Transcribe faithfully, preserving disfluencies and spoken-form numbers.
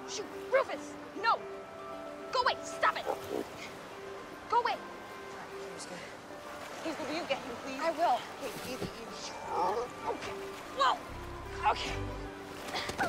Shoot, Rufus, no. Go away, stop it. Go away. Please, will you get him, please? I will. Okay, easy, easy. Okay. Whoa. Okay.